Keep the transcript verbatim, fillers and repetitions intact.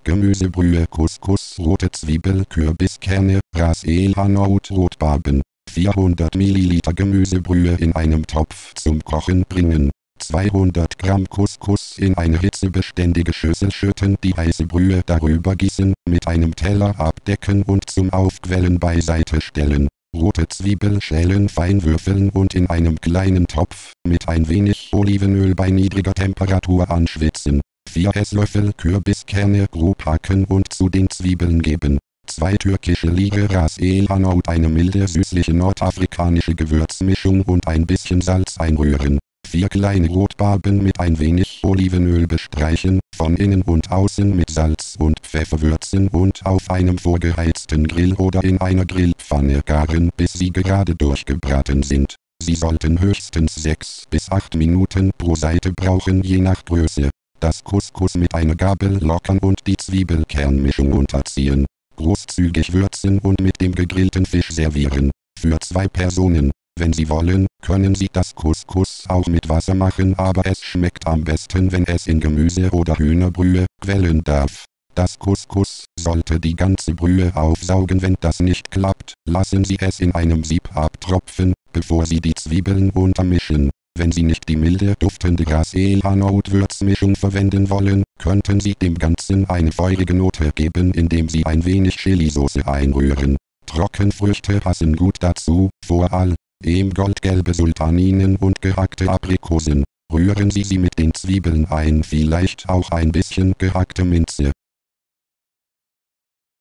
Gemüsebrühe, Couscous, rote Zwiebel, Kürbiskerne, Ras El Hanout, Rotbarben. vierhundert Milliliter Gemüsebrühe in einem Topf zum Kochen bringen. zweihundert Gramm Couscous in eine hitzebeständige Schüssel schütten, die heiße Brühe darüber gießen, mit einem Teller abdecken und zum Aufquellen beiseite stellen. Rote Zwiebel schälen, fein würfeln und in einem kleinen Topf mit ein wenig Olivenöl bei niedriger Temperatur anschwitzen. vier Esslöffel Kürbiskerne grob hacken und zu den Zwiebeln geben. zwei türkische Lire Ras El Hanout, eine milde süßliche nordafrikanische Gewürzmischung und ein bisschen Salz einrühren. vier kleine Rotbarben mit ein wenig Olivenöl bestreichen, von innen und außen mit Salz und Pfeffer würzen und auf einem vorgeheizten Grill oder in einer Grillpfanne garen, bis sie gerade durchgebraten sind. Sie sollten höchstens sechs bis acht Minuten pro Seite brauchen, je nach Größe. Das Couscous mit einer Gabel lockern und die Zwiebelkernmischung unterziehen. Großzügig würzen und mit dem gegrillten Fisch servieren. Für zwei Personen. Wenn Sie wollen, können Sie das Couscous auch mit Wasser machen, aber es schmeckt am besten, wenn es in Gemüse- oder Hühnerbrühe quellen darf. Das Couscous sollte die ganze Brühe aufsaugen. Wenn das nicht klappt, lassen Sie es in einem Sieb abtropfen, bevor Sie die Zwiebeln untermischen. Wenn Sie nicht die milde duftende Ras El Hanout Würzmischung verwenden wollen, könnten Sie dem Ganzen eine feurige Note geben, indem Sie ein wenig Chilisauce einrühren. Trockenfrüchte passen gut dazu, vor allem goldgelbe Sultaninen und gehackte Aprikosen. Rühren Sie sie mit den Zwiebeln ein, vielleicht auch ein bisschen gehackte Minze.